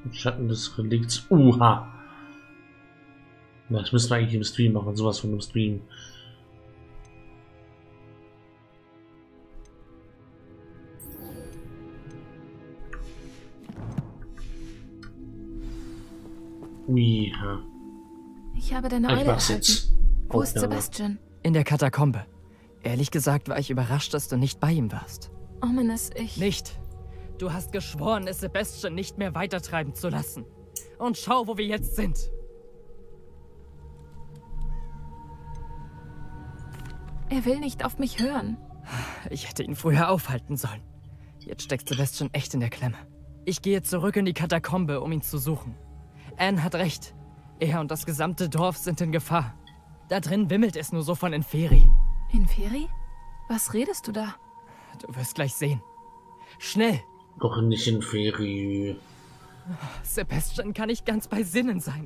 Schatten des Relikts. Uha! Das müssen wir eigentlich im Stream machen, sowas von im Stream. Ui, ja. Ich habe deine Eule erhalten. Wo ist Sebastian? In der Katakombe. Ehrlich gesagt war ich überrascht, dass du nicht bei ihm warst. Ominous, ich... Nicht. Du hast geschworen, es Sebastian nicht mehr weitertreiben zu lassen. Und schau, wo wir jetzt sind. Er will nicht auf mich hören. Ich hätte ihn früher aufhalten sollen. Jetzt steckt Sebastian echt in der Klemme. Ich gehe zurück in die Katakombe, um ihn zu suchen. Anne hat recht. Er und das gesamte Dorf sind in Gefahr. Da drin wimmelt es nur so von Inferi. Inferi? Was redest du da? Du wirst gleich sehen. Schnell! Doch nicht Inferi. Sebastian kann nicht ganz bei Sinnen sein.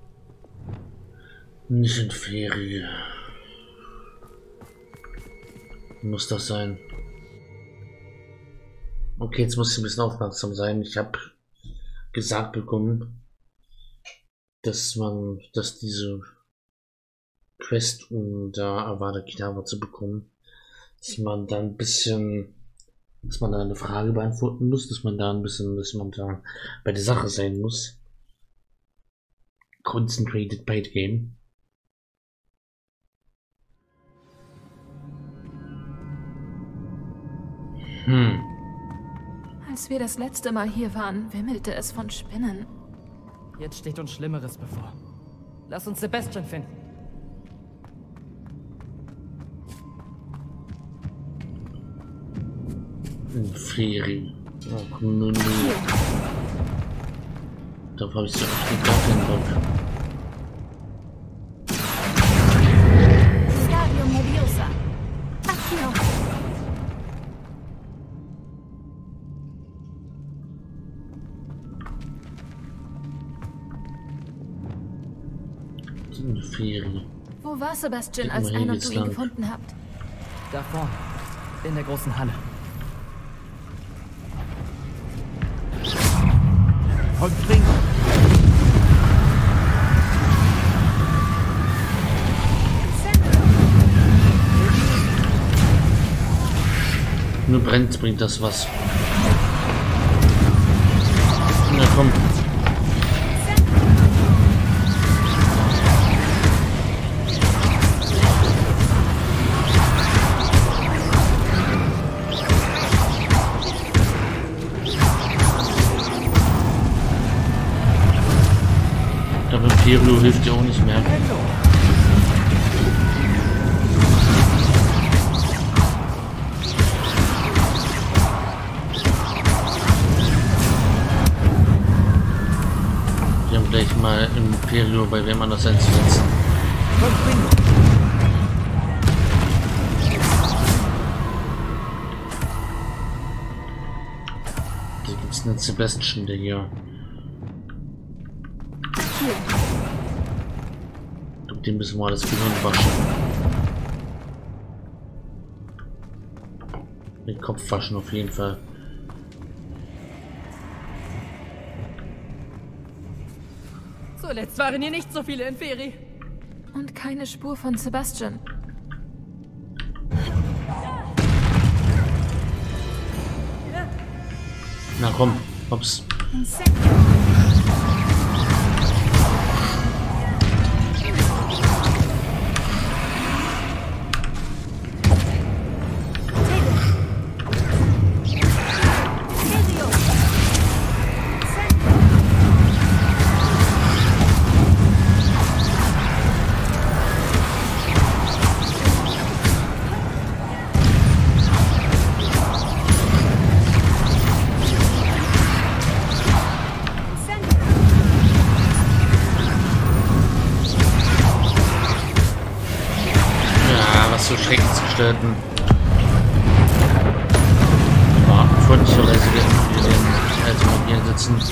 Nicht Inferi. Muss das sein? Okay, jetzt muss ich ein bisschen aufmerksam sein. Ich habe gesagt bekommen, dass diese Quest, um da Avada Kedavra zu bekommen, dass man da eine Frage beantworten muss, dass man da bei der Sache sein muss. Concentrated Bait Game. Als wir das letzte Mal hier waren, wimmelte es von Spinnen. Jetzt steht uns Schlimmeres bevor. Lass uns Sebastian finden. Inferi. Ach, nun. Darauf habe ich so echt gar keinen Bock. Stadium Leviosa. Accio. Inferi. Wo war Sebastian, als Anne und du ihn gefunden habt? Da vorne. In der großen Halle. Häuptling! Nur bringt das was. Na komm. Aber Imperium hilft ja auch nicht mehr. Wir haben gleich mal Imperium bei wem anders einzusetzen. Da gibt es einen Sebastian, der hier. Dem müssen wir alles Gehirn waschen. Den Kopf waschen auf jeden Fall. Zuletzt waren hier nicht so viele Inferi. Und keine Spur von Sebastian. Na komm, hops. So Schreckensgestalten. Freundlicherweise werden wir den als hier sitzen.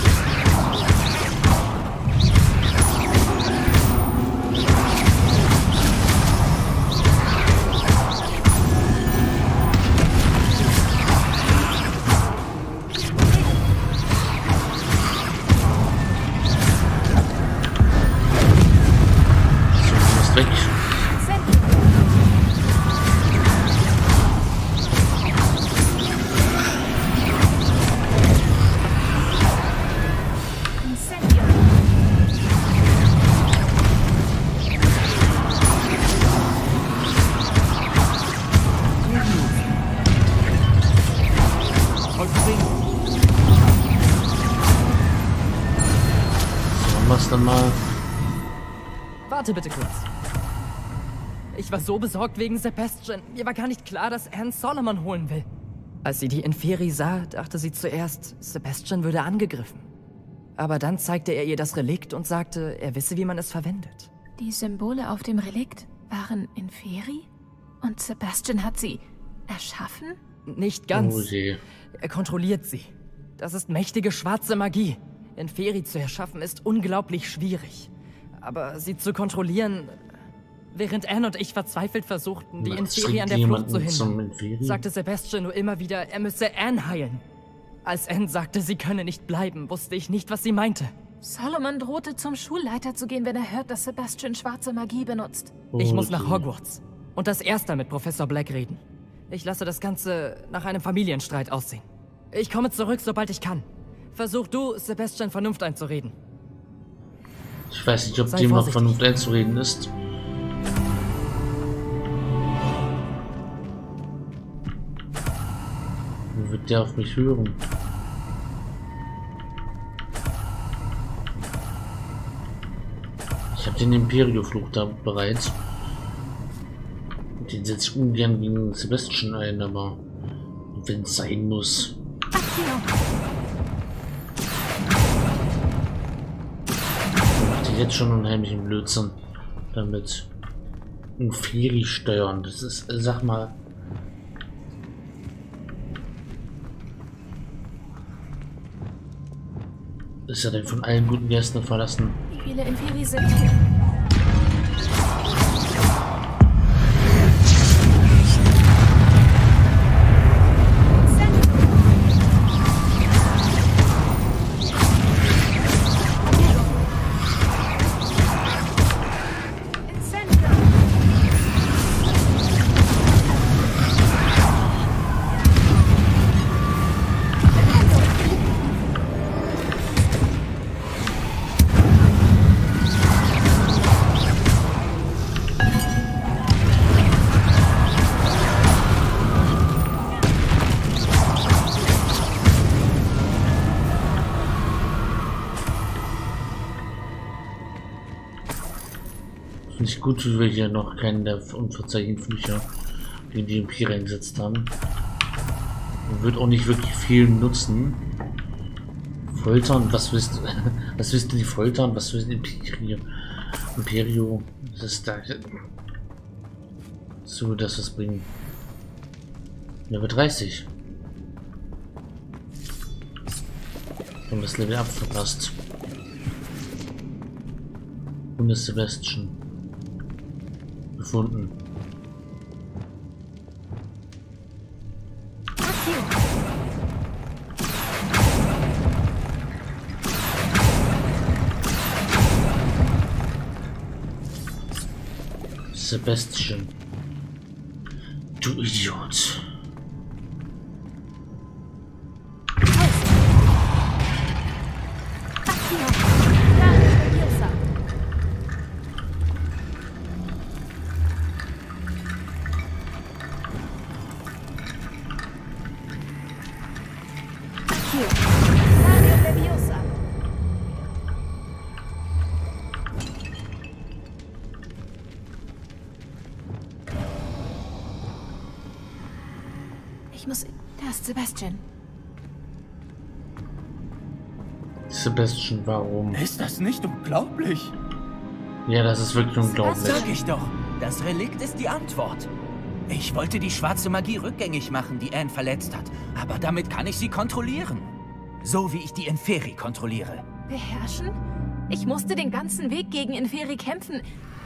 mach's dann mal. Warte bitte kurz. Ich war so besorgt wegen Sebastian. Mir war gar nicht klar, dass Anne Solomon holen will. Als sie die Inferi sah, dachte sie zuerst, Sebastian würde angegriffen. Aber dann zeigte er ihr das Relikt und sagte, er wisse, wie man es verwendet. Die Symbole auf dem Relikt waren Inferi? Und Sebastian hat sie erschaffen? Nicht ganz. Oh je. Er kontrolliert sie. Das ist mächtige schwarze Magie. Inferi zu erschaffen ist unglaublich schwierig. Aber sie zu kontrollieren... Während Anne und ich verzweifelt versuchten, die Inferi an der Flucht zu hindern, sagte Sebastian nur immer wieder, er müsse Anne heilen. Als Anne sagte, sie könne nicht bleiben, wusste ich nicht, was sie meinte. Solomon drohte, zum Schulleiter zu gehen, wenn er hört, dass Sebastian schwarze Magie benutzt. Ich muss nach Hogwarts und das erste mit Professor Black reden. Ich lasse das Ganze nach einem Familienstreit aussehen. Ich komme zurück, sobald ich kann. Versuch du, Sebastian Vernunft einzureden. Ich weiß nicht, ob dem noch Vernunft einzureden ist. Wie wird der auf mich hören? Ich habe den Imperio-Fluch da bereits. Den setze ich ungern gegen Sebastian ein, aber wenn es sein muss. Macht jetzt schon unheimlichen Blödsinn damit. Inferi steuern. Das ist, sag mal. Ist er denn von allen guten Gästen verlassen? Wie viele Inferi sind hier? Finde ich gut, wie wir hier noch keinen der unverzeihlichen Flüche gegen die Empire eingesetzt haben. Wird auch nicht wirklich viel nutzen. Foltern, was willst du die Foltern? Was willst du Imperio? Das ist da. So, dass es bringen. Level 30. Und das Level up verpasst. Und das Sebastian gefunden. Sebastian. Du Idiot. Ich muss... Da ist Sebastian. Sebastian, warum? Ist das nicht unglaublich? Ja, das ist wirklich unglaublich. Sag ich doch. Das Relikt ist die Antwort. Ich wollte die schwarze Magie rückgängig machen, die Anne verletzt hat. Aber damit kann ich sie kontrollieren. So wie ich die Inferi kontrolliere. Beherrschen? Ich musste den ganzen Weg gegen Inferi kämpfen.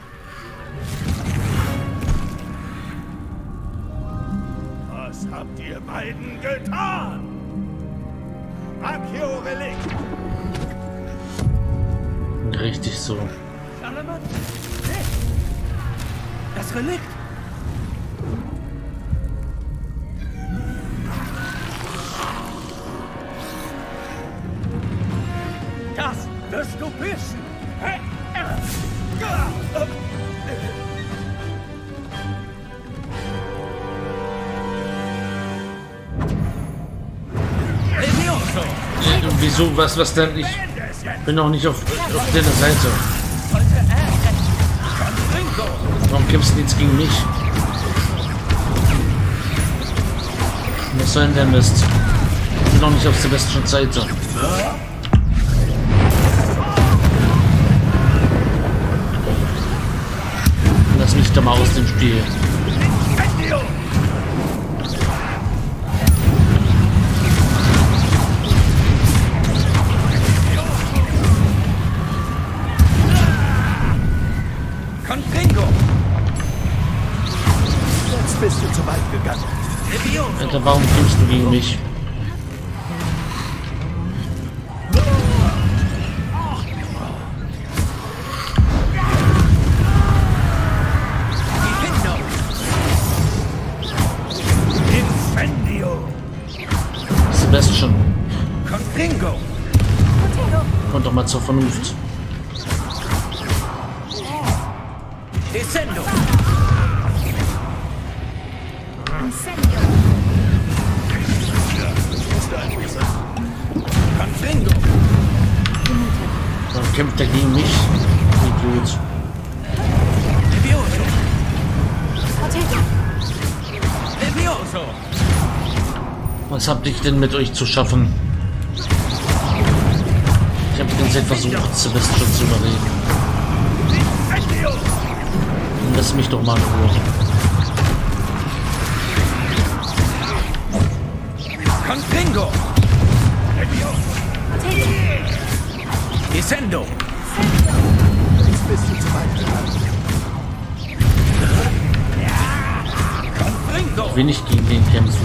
Was habt ihr beiden getan? Accio-Relikt! Richtig so. Solomon? Das Relikt! Das wirst du wissen! Wieso, was denn? Ich Bin noch nicht auf der Seite. Warum kämpfst du jetzt gegen mich? Was soll denn der Mist? Ich bin noch nicht auf Sebastians Seite. Lass mich da mal aus dem Spiel. Jetzt bist du zu weit gegangen. Alter, warum kämpfst du gegen mich? Sebastian. Kommt doch mal zur Vernunft. Descendo. Warum kämpft er gegen mich? Idiot. Was habt ihr denn mit euch zu schaffen? Ich habe die ganze Zeit versucht, Sebastian zu überreden. Lass mich doch mal in Ruhe. Confringo. Descendo. Jetzt bist du zu weit gegangen. Confringo. Ich will nicht gegen den kämpfen.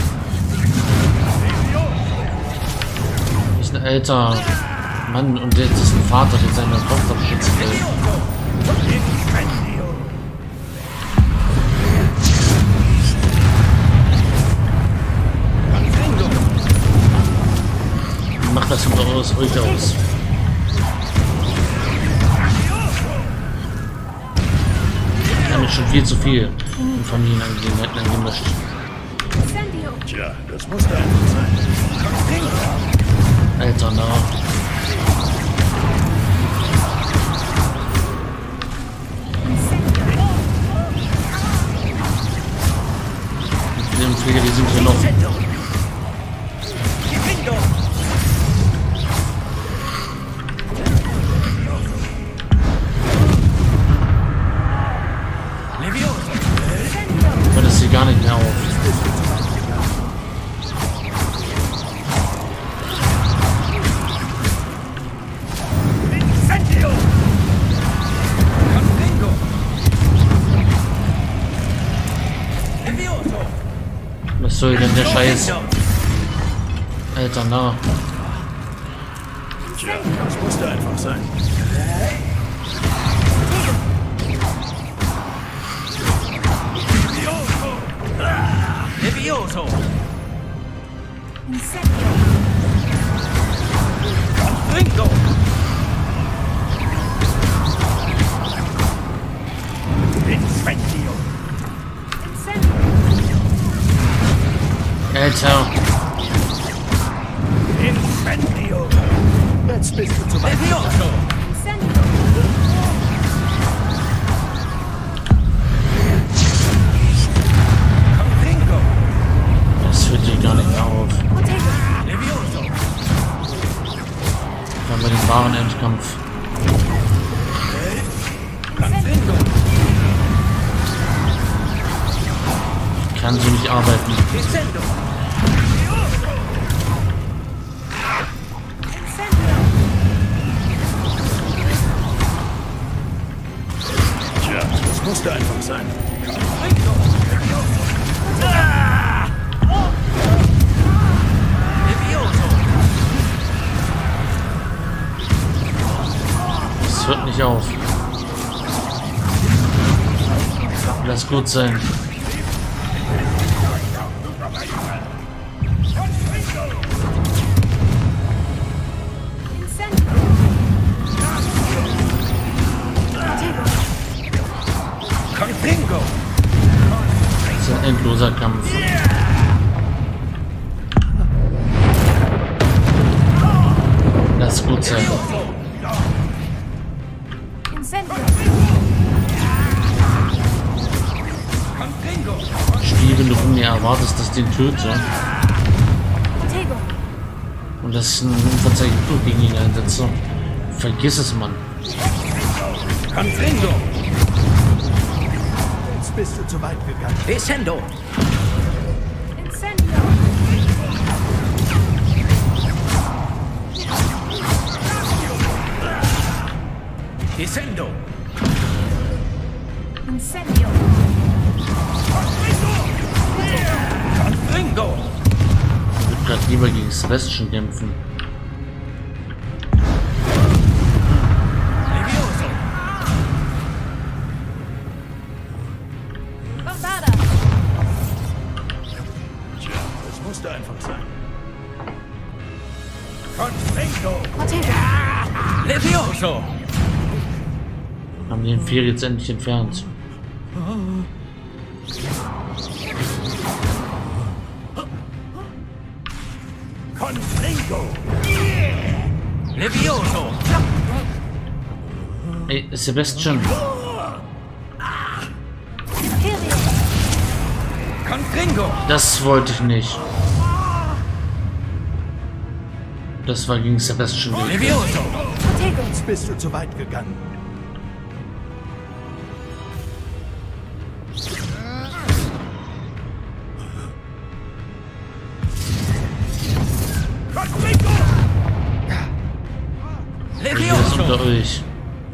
Ich bin ein alter Mann und jetzt ist ein Vater, der seine Tochter beschützen will. Macht das von aus euch aus. Ich habe mich schon viel zu viel in Familienangelegenheiten eingemischt. Tja, das muss da einfach sein. Alter, na. Die Impfpfleger, die sind hier noch. Aber das sieht gar nicht mehr auf. Was soll denn der Scheiß? Alter, na. Tja, das musste einfach sein. Levioso. Confringo. Incendio. Alter. Incendio. Jetzt bist du zu weit. Levioso. Confringo. Das hört hier gar nicht mehr auf. Levioso. Dann bei dem wahren Endkampf. Confringo. Ich kann so nicht arbeiten. Descendo. Tja, das musste einfach sein. Das hört nicht auf. Lass gut sein. Confringo. Das ist ein endloser Kampf. Lass gut sein. Incendio. Spiel, wenn du von mir erwartest, dass ich den töte. Protego. Und das ist ein unverzeihliches Blut gegen ihn einsetze. Vergiss es, Mann. Confringo! Jetzt bist du zu weit gegangen. Descendo! Incendio. Descendo! Incendio. Confringo! Ich würde gerade lieber gegen Sebastian kämpfen. Levioso! Bombarda. Tja, das musste einfach sein. Confringo! Protego. Levioso! Haben den Vier jetzt endlich entfernt. Confringo! Levioso! Ey, Sebastian. Imperio. Confringo! Das wollte ich nicht. Das war gegen Sebastian. Levioso! Protego. Jetzt bist du zu weit gegangen. Hier ist unter Levioso! euch.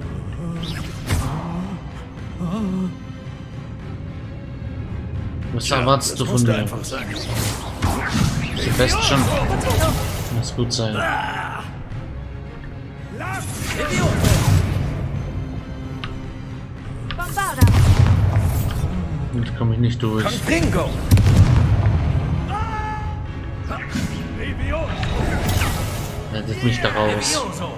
Was erwartest du Das von musste mir? einfach sein. Sebastian. Protego. Muss gut sein. Levioso! Bombarda. Damit komme ich nicht durch. Confringo! Rettet mich da raus. Levioso!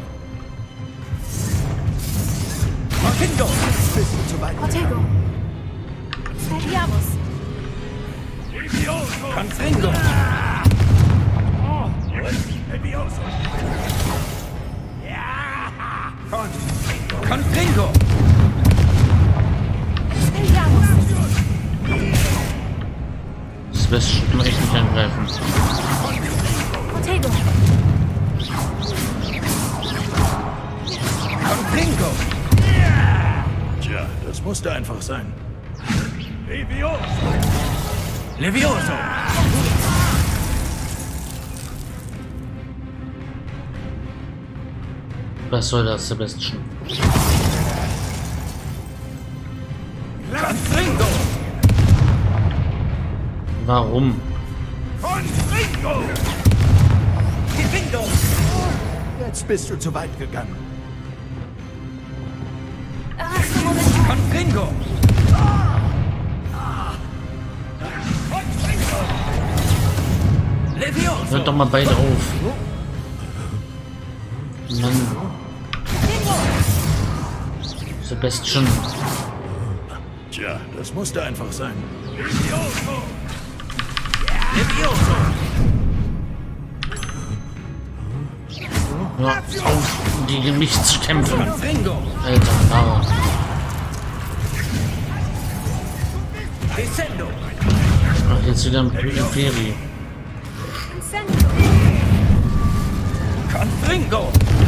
Confringo! Jetzt bist du zu weit gegangen. Protego. Expelliarmus. Confringo! Confringo! Expelliarmus. Sebastian kann echt nicht angreifen. Protego. Confringo! Tja, das musste einfach sein. Levioso! Was soll das, Sebastian? Confringo! Warum? Confringo! Jetzt bist du zu weit gegangen. Erasmus. Confringo! Levioso! Hört doch mal beide auf. Mann. Sebastian. Tja, das musste einfach sein. Levioso! Hör auf, gegen mich zu kämpfen. Confringo! Alter, Narr. Descendo! Ach, jetzt wieder ein Peripherie. Incendio. Confringo!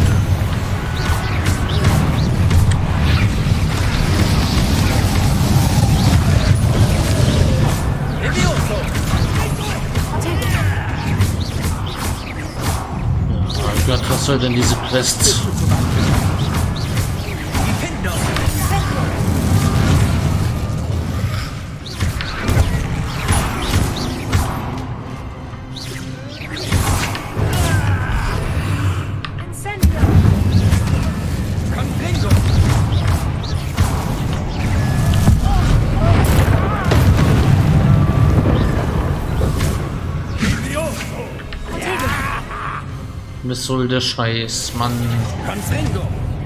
Levioso! Protego. Oh Gott, was soll denn diese Quest? Defendo! Incendio. Confringo! Protego. Was soll der Scheiß, Mann? Confringo!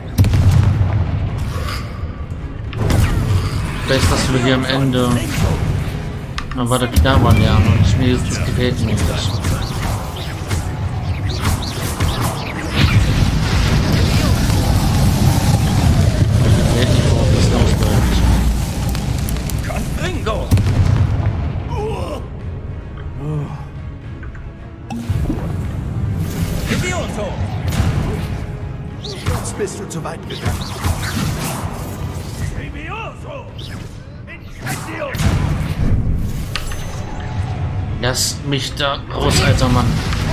Best, dass wir hier am Ende aber der Knabber lernen und das gefällt mir nicht. Jetzt bist du zu weit gegangen. Lass mich da raus, alter Mann.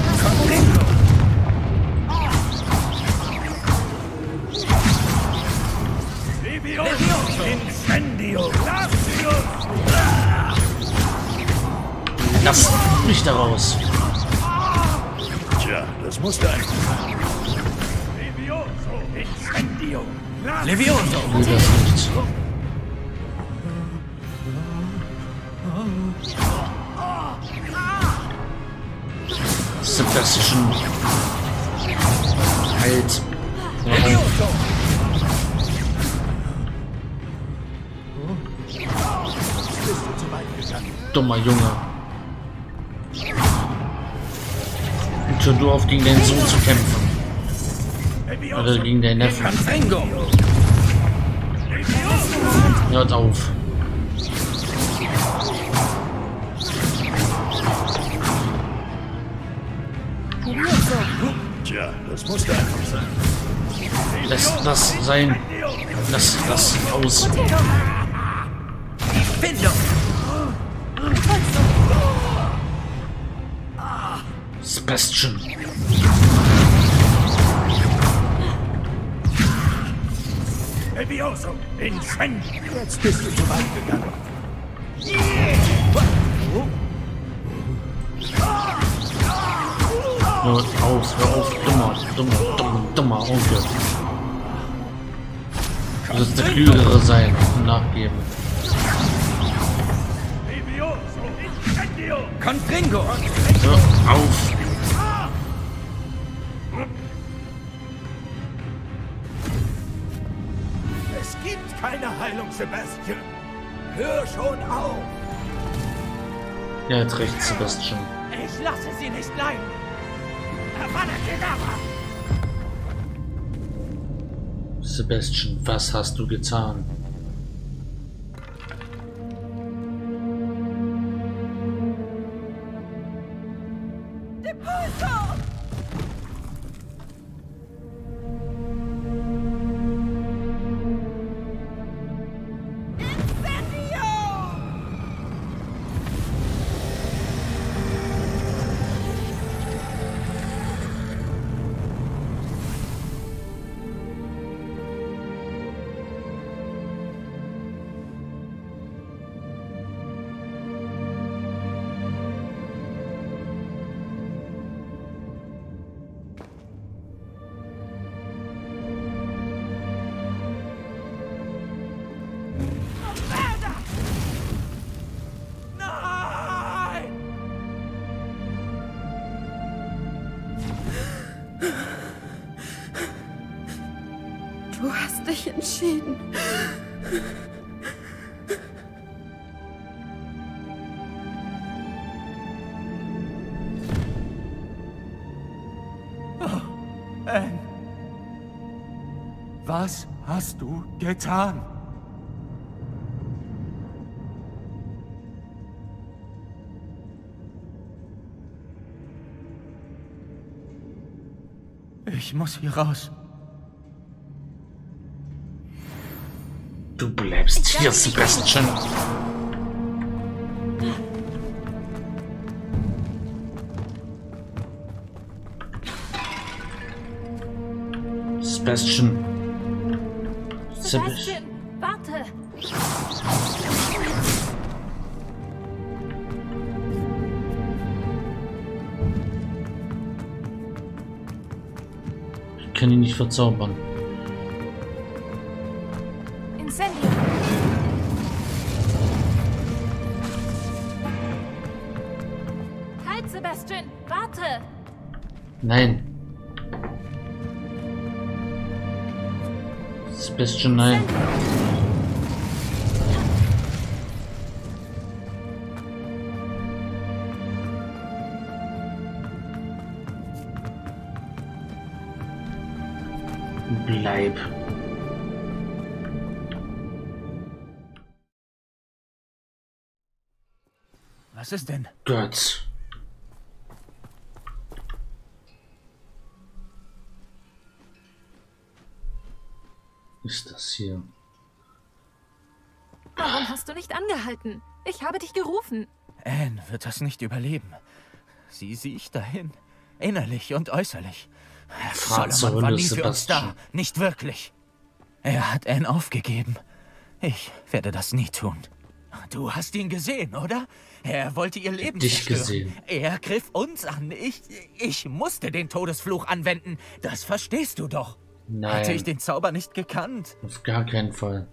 Lass mich da raus. Tja, das musste einfach sein. Levioso! Ich will das nicht. Sebastian. Halt. Levioso! Dummer Junge. Und schon du auf gegen deinen Sohn zu kämpfen. Oder gegen deinen Neffen. Confringo! Hört auf. Tja, das musste einfach sein. Lass das sein. Lass das aus. Findung! Sebastian. Levioso! Incendio! Jetzt bist du zu weit gegangen. Hör auf, dummer Onkel. Du sollst der Klügere sein und nachgeben. Confringo! Hör auf. Es gibt keine Heilung, Sebastian. Hör schon auf. Ja, hat recht, Sebastian. Ich lasse sie nicht leiden! Avada Kedavra! Sebastian, was hast du getan? Du hast dich entschieden. Anne, was hast du getan? Ich muss hier raus. Du bleibst hier, Sebastian. Sebastian. Sebastian, warte! Ich kann ihn nicht verzaubern. Incendio! Halt, Sebastian, warte! Nein. Sebastian, nein. Bleib. Was ist denn? Gott. ist das hier? Warum hast du nicht angehalten? Ich habe dich gerufen. Anne wird das nicht überleben. Sie sieht dahin. Innerlich und äußerlich. Solomon war nie für uns da. Nicht wirklich. Er hat Anne aufgegeben. Ich werde das nie tun. Du hast ihn gesehen, oder? Er wollte ihr Leben zerstören. Gesehen. Er griff uns an. Ich musste den Todesfluch anwenden. Das verstehst du doch. Nein. Hatte ich den Zauber nicht gekannt? Auf gar keinen Fall.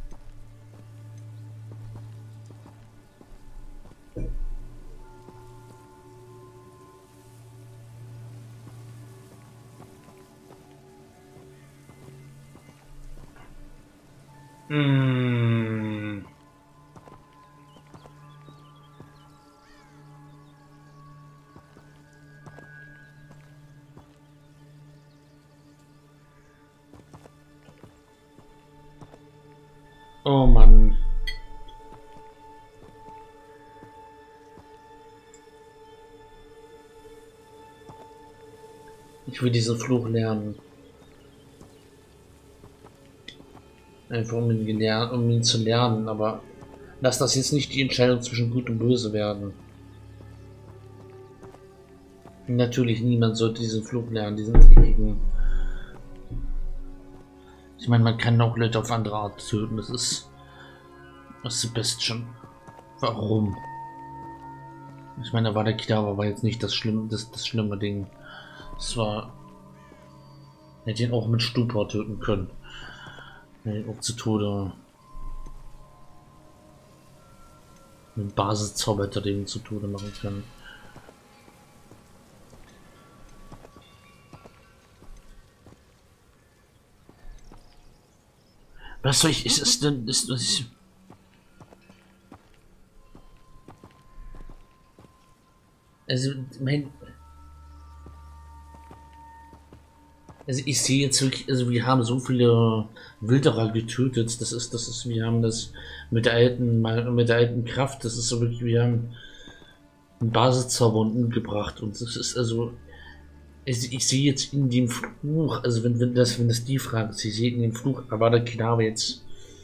Oh Mann. Ich will diesen Fluch lernen. Einfach um ihn zu lernen, aber lass das jetzt nicht die Entscheidung zwischen Gut und Böse werden. Natürlich, niemand sollte diesen Fluch lernen, diesen dreckigen. Ich meine, man kann auch Leute auf andere Art töten, das ist Sebastian. Warum? Ich meine, der Kedavra war jetzt nicht das schlimme Ding. Es war... Er hätte ihn auch mit Stupor töten können. Auch zu Tode. Mit Basiszauber hätte er den zu Tode machen können. Was soll ich... Ist es denn... Also ich sehe jetzt wirklich, also wir haben so viele Wilderer getötet, wir haben das mit der alten Kraft, das ist so wirklich, wir haben einen Basiszauber umgebracht und das ist also, ich sehe jetzt in dem Fluch, also wenn das die Frage ist, ich sehe in dem Fluch, aber der Kedavra jetzt,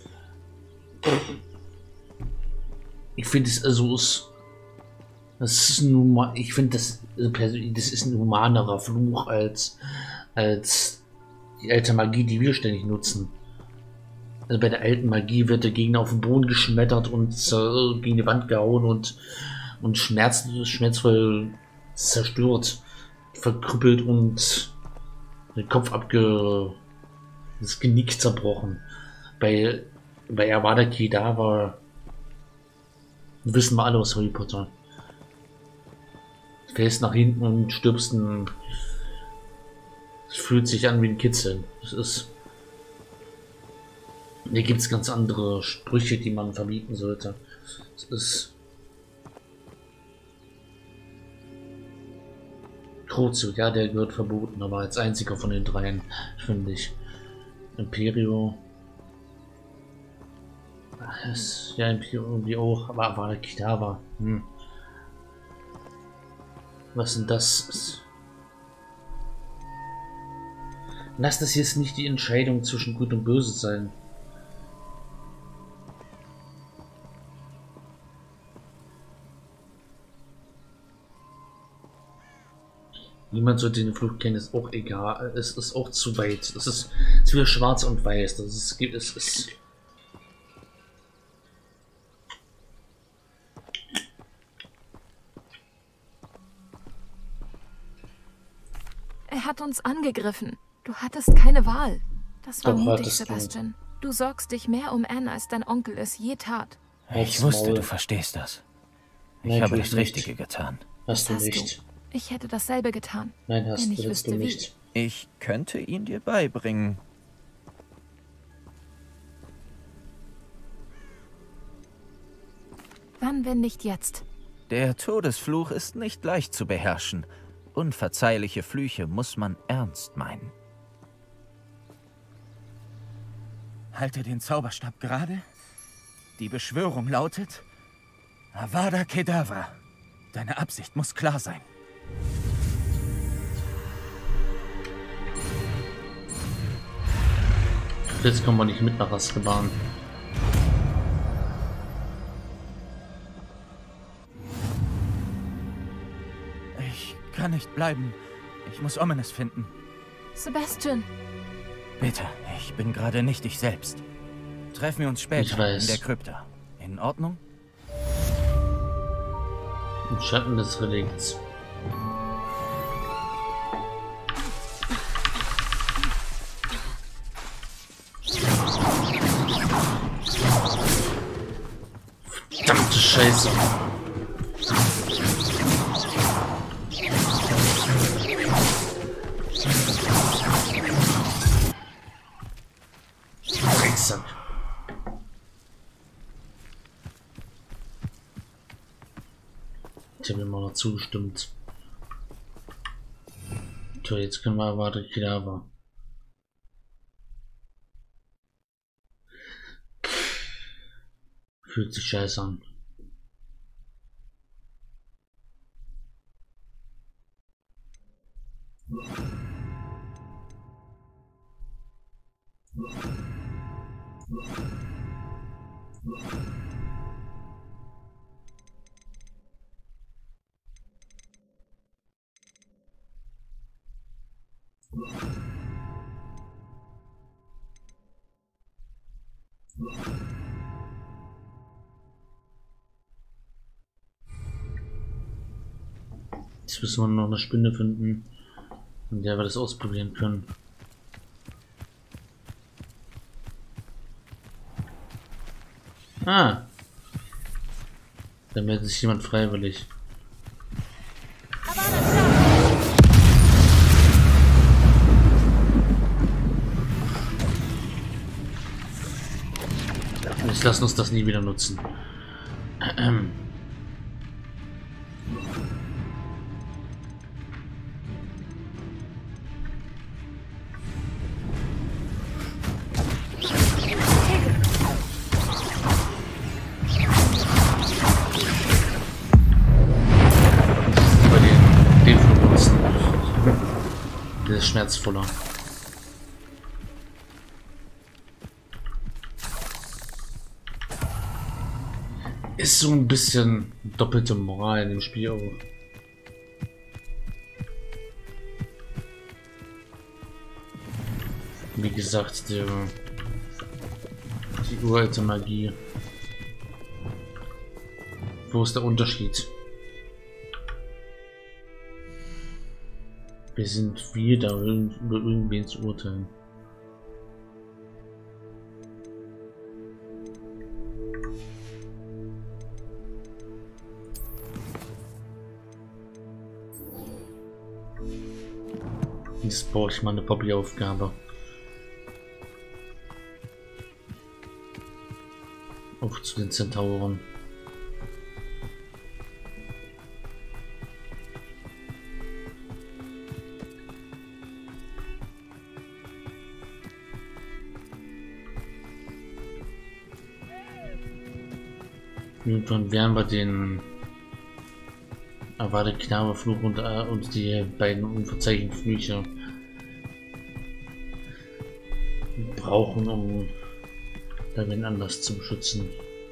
ich finde es also, das ist nun mal, ich finde das ist ein humanerer Fluch als die alte Magie, die wir ständig nutzen. Also bei der alten Magie wird der Gegner auf den Boden geschmettert und gegen die Wand gehauen und schmerzvoll zerstört, verkrüppelt und den Kopf das Genick zerbrochen. Bei Avada Kedavra wissen wir alle aus Harry Potter. Du fällst nach hinten und stirbst es fühlt sich an wie ein Kitzeln. Hier gibt es ganz andere Sprüche, die man verbieten sollte. Es ist Kruzio, ja, der gehört verboten, aber als einziger von den dreien, finde ich. Imperio. Ja, Imperio irgendwie auch, aber Avada Kedavra. Was denn das? Lass das jetzt nicht die Entscheidung zwischen Gut und Böse sein. Niemand sollte den Fluch kennen, ist auch egal. Es ist auch zu weit. Es ist wieder schwarz und weiß. Es ist Er hat uns angegriffen. Du hattest keine Wahl. Das war Doch, mutig, Sebastian. Du sorgst dich mehr um Anne, als dein Onkel es je tat. Ich wusste, du verstehst das. Ich habe das Richtige getan. Hast du nicht. Ich hätte dasselbe getan. Nein, wenn ich wüsste, nicht. Ich könnte ihn dir beibringen. Wann, wenn nicht jetzt? Der Todesfluch ist nicht leicht zu beherrschen. Unverzeihliche Flüche muss man ernst meinen. Halte den Zauberstab gerade. Die Beschwörung lautet Avada Kedavra. Deine Absicht muss klar sein. jetzt kommen wir nicht mit nach Azkaban. Ich kann nicht bleiben. Ich muss Omenes finden. Sebastian! Bitte, ich bin gerade nicht ich selbst. Treffen wir uns später in der Krypta. In Ordnung? Im Schatten des Relikts. Verdammte Scheiße. Drecksack. Ich habe ihm mal zugestimmt. So, jetzt können wir Avada Kedavra. Fühlt sich scheiße an. Jetzt müssen wir noch eine Spinne finden, in der wir das ausprobieren können. Ah! Da meldet sich jemand freiwillig. Jetzt lassen uns das nie wieder nutzen. Der ist schmerzvoller. Ist so ein bisschen doppelte Moral in dem Spiel auch. Wie gesagt, die uralte Magie. Wo ist der Unterschied? Wir sind wieder über irgendwen zu urteilen. Jetzt brauche ich mal eine Poppy-Aufgabe. Auf zu den Zentauren. Irgendwann werden wir den Avada Kedavra Fluch und die beiden unverzeichneten Flüche brauchen, um wen anders zu beschützen.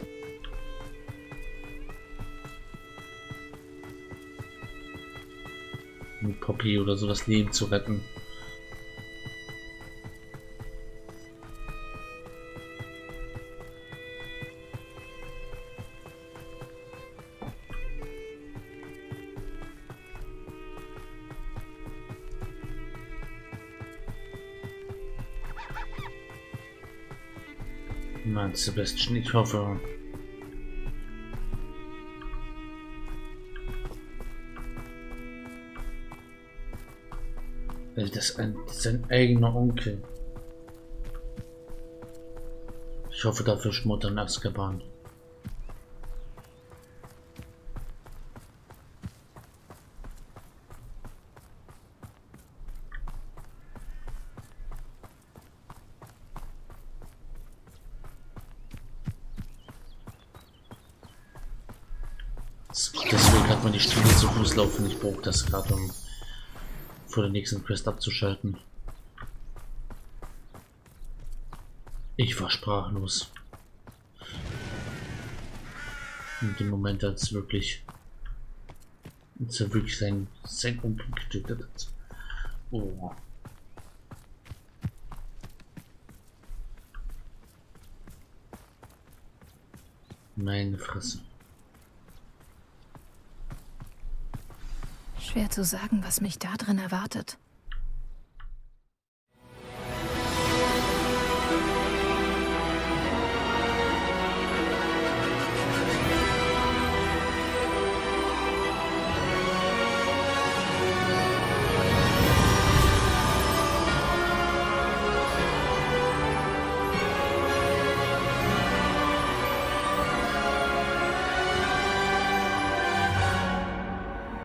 Mit Poppy oder so das Leben zu retten. Mann, Sebastian, ich hoffe. Das ist sein eigener Onkel. Ich hoffe, dafür schmort er Azkaban. Deswegen hat man die Strecke zu Fuß laufen. Ich brauche das gerade, um vor der nächsten Quest abzuschalten. Ich war sprachlos. In dem Moment, als er wirklich sein Onkel getötet hat. Oh. Meine Fresse. Schwer zu sagen, was mich da drin erwartet.